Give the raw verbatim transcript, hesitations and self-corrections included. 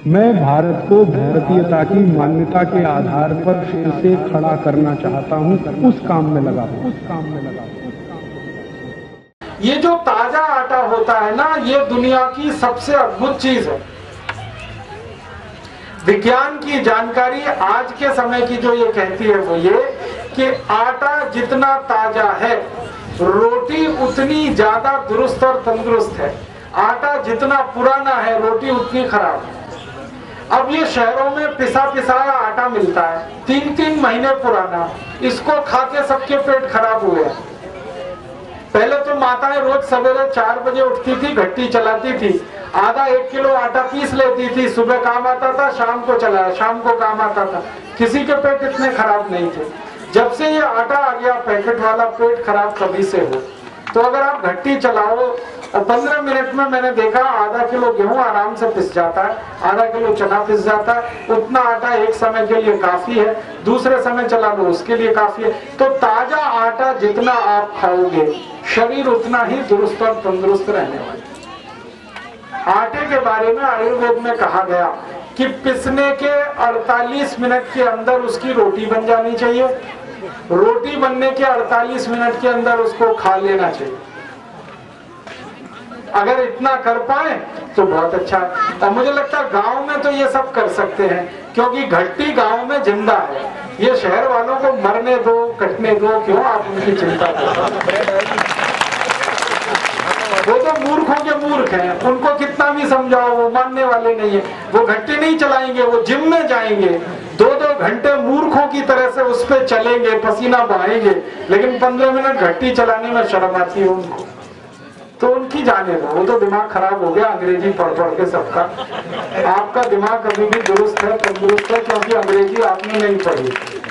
मैं भारत को भारतीयता की मान्यता के आधार पर फिर से खड़ा करना चाहता हूं, उस काम में लगा हूं, उस काम में लगा हूं। ये जो ताजा आटा होता है ना, ये दुनिया की सबसे अद्भुत चीज है। विज्ञान की जानकारी आज के समय की जो ये कहती है वो ये कि आटा जितना ताजा है, रोटी उतनी ज्यादा दुरुस्त और तंदुरुस्त है। आटा जितना पुराना है, रोटी उतनी खराब है। अब ये शहरों में पिसा पिसाया आटा मिलता है, तीन तीन महीने पुराना, इसको खा के सबके पेट खराब हुए हैं। पहले तो माताएं रोज सवेरे चार बजे उठती थी, घट्टी चलाती थी, आधा एक किलो आटा पीस लेती थी, सुबह काम आता था, शाम को चलाया, शाम को काम आता था, किसी के पेट इतने खराब नहीं थे। जब से ये आटा आ गया पैकेट वाला, पेट खराब कभी से हो। तो अगर आप घट्टी चलाओ और पंद्रह मिनट में मैंने देखा आधा किलो गेहूं आराम से पिस जाता है, आधा किलो चना पिस जाता है। उतना आटा एक समय के लिए काफी है, दूसरे समय चला लो उसके लिए काफी है। तो ताजा आटा जितना आप खाओगे, शरीर उतना ही दुरुस्त और तंदुरुस्त रहने वाला। आटे के बारे में आयुर्वेद में कहा गया कि पिसने के अड़तालीस मिनट के अंदर उसकी रोटी बन जानी चाहिए, रोटी बनने के अड़तालीस मिनट के अंदर उसको खा लेना चाहिए। अगर इतना कर पाए तो बहुत अच्छा है। और मुझे लगता है गांव में तो ये सब कर सकते हैं, क्योंकि घट्टी गांव में जिंदा है। ये शहर वालों को मरने दो, कटने दो, क्यों आप उनकी चिंता करो। वो तो मूर्खों के मूर्ख हैं, उनको कितना भी समझाओ वो मानने वाले नहीं है। वो घट्टी नहीं चलाएंगे, वो जिम में जाएंगे, दो दो घंटे मूर्खों की तरह से उस पे चलेंगे, पसीना बहाएंगे, लेकिन पंद्रह मिनट घट्टी चलाने में शर्म आती है उनको। तो उनकी जाने दो, वो तो दिमाग खराब हो गया अंग्रेजी पढ़ पढ़ के सबका। आपका दिमाग कभी भी दुरुस्त है, तंदुरुस्त है, क्योंकि अंग्रेजी आपने नहीं पढ़ी।